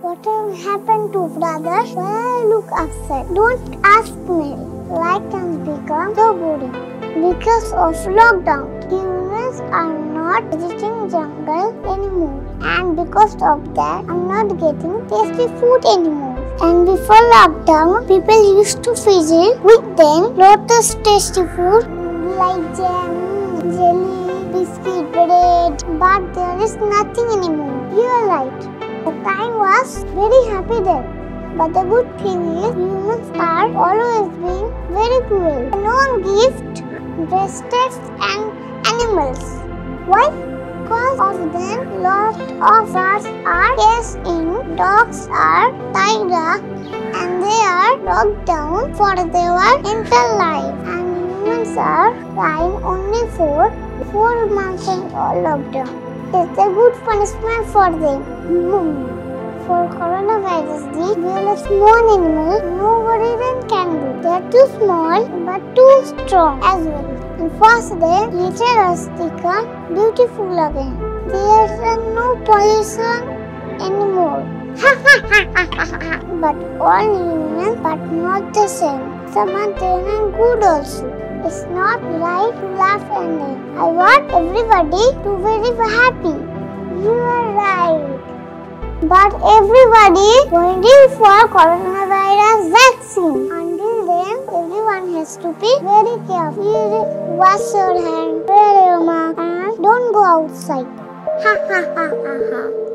What happened to brother? Why I look upset? Don't ask me. Life has become so boring because of lockdown. Humans are not visiting jungle anymore, and because of that, I'm not getting tasty food anymore. And before lockdown, people used to visit with them lots of tasty food like jam, jelly, biscuit, bread. But there is nothing anymore. You are right. The time was very happy then. But the good thing is, humans are always being very cruel. No one gives breasts and animals. Why? Because of them, lots of rats are caged in, dogs are tied up, and they are locked down for their entire life. And humans are crying only for 4 months in lockdown. It's a good punishment for them. For coronavirus, they are a small animal nobody can do. They are too small but too strong as well. And first they later us become beautiful again. There is no pollution anymore. But all humans, but not the same. Some are then and good also. It's not right to laugh and laugh. I want everybody to be very happy. You are right. But everybody is waiting for coronavirus vaccine. Until then, everyone has to be very careful. Wash your hands, wear your mask, and don't go outside. Ha ha ha ha ha.